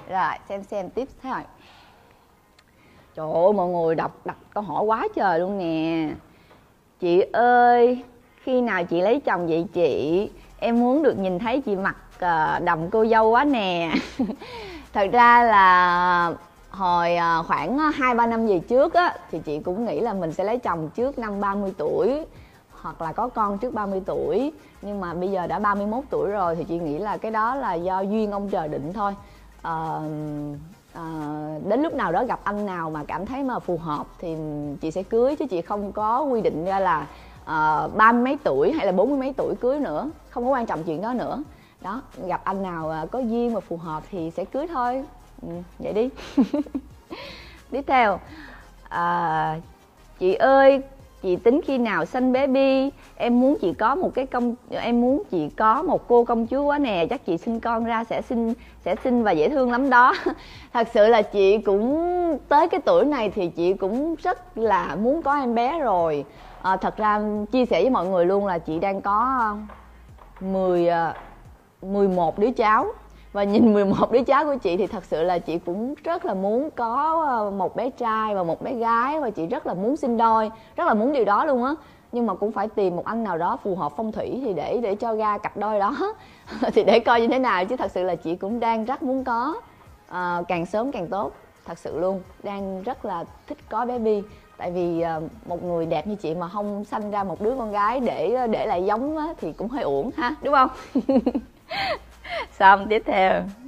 Rồi xem tiếp thôi. Trời ơi, mọi người đặt câu hỏi quá trời luôn nè. Chị ơi, khi nào chị lấy chồng vậy chị? Em muốn được nhìn thấy chị mặc đầm cô dâu quá nè. Thật ra là hồi khoảng 2-3 năm về trước á, thì chị cũng nghĩ là mình sẽ lấy chồng trước năm 30 tuổi hoặc là có con trước 30 tuổi. Nhưng mà bây giờ đã 31 tuổi rồi thì chị nghĩ là cái đó là do duyên ông trời định thôi. Đến lúc nào đó gặp anh nào mà cảm thấy mà phù hợp thì chị sẽ cưới, chứ chị không có quy định ra là 30 mấy tuổi hay là 40 mấy tuổi cưới nữa, không có quan trọng chuyện đó nữa. Đó, gặp anh nào có duyên và phù hợp thì sẽ cưới thôi. Vậy đi. Tiếp theo, chị ơi, chị tính khi nào sanh baby? Em muốn chị có một cô công chúa quá nè, chắc chị sinh con ra sẽ xinh và dễ thương lắm đó. Thật sự là chị cũng tới cái tuổi này thì chị cũng rất là muốn có em bé rồi. Thật ra chia sẻ với mọi người luôn là chị đang có 11 đứa cháu. Và nhìn 11 đứa cháu của chị thì thật sự là chị cũng rất là muốn có một bé trai và một bé gái. Và chị rất là muốn sinh đôi, rất là muốn điều đó luôn á. Nhưng mà cũng phải tìm một anh nào đó phù hợp phong thủy thì để cho ra cặp đôi đó. Thì để coi như thế nào, chứ thật sự là chị cũng đang rất muốn có, càng sớm càng tốt. Thật sự luôn, đang rất là thích có baby. Tại vì một người đẹp như chị mà không sanh ra một đứa con gái để lại giống á, thì cũng hơi uổng ha, đúng không? Xong tiếp theo.